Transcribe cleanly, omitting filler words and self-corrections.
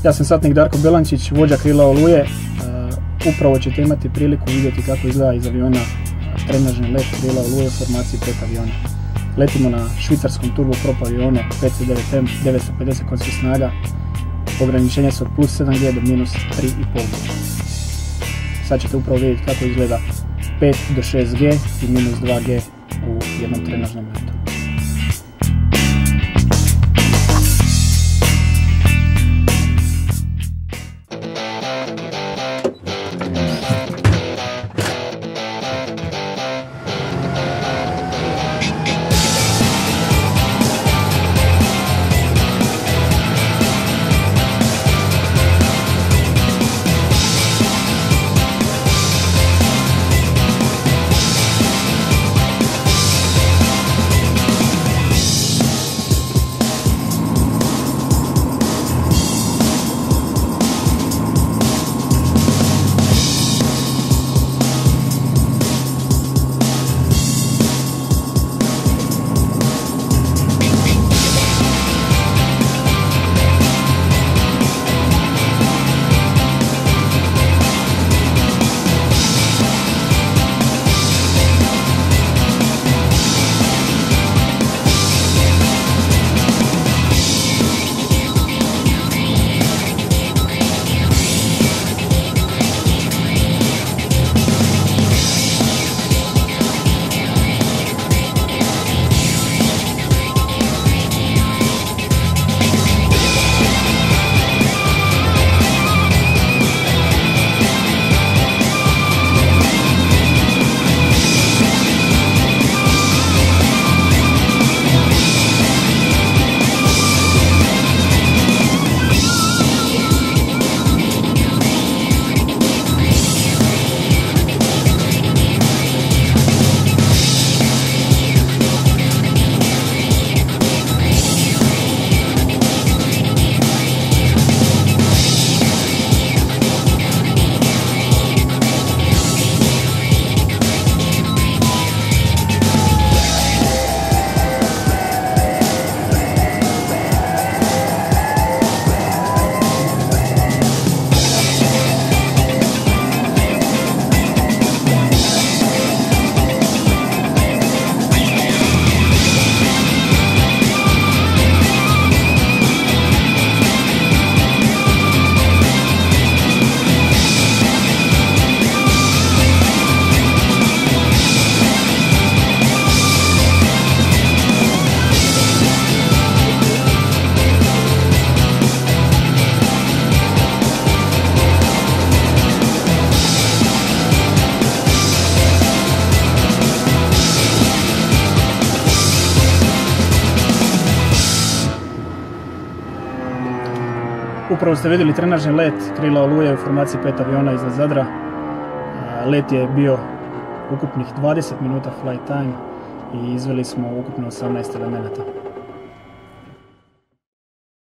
Ja sam satnik Darko Belancic, vođa krila Oluje. Upravo ćete imati priliku vidjeti kako izgleda iz aviona trenažni let krila Oluje u formaciji 5 aviona. Letimo na švicarskom turboprop avionu PC-9M, 950 konjskih snaga. Ograničenja su od plus 7G do minus 3,5G. Sad ćete upravo vidjeti kako izgleda 5 do 6G i minus 2G u jednom trenažnom letu. Upravo ste vidjeli trenažni let krila Oluje u formaciji 5 aviona iznad Zadra. Let je bio ukupnih 20 minuta flight time i izveli smo ukupno 18 elemenata.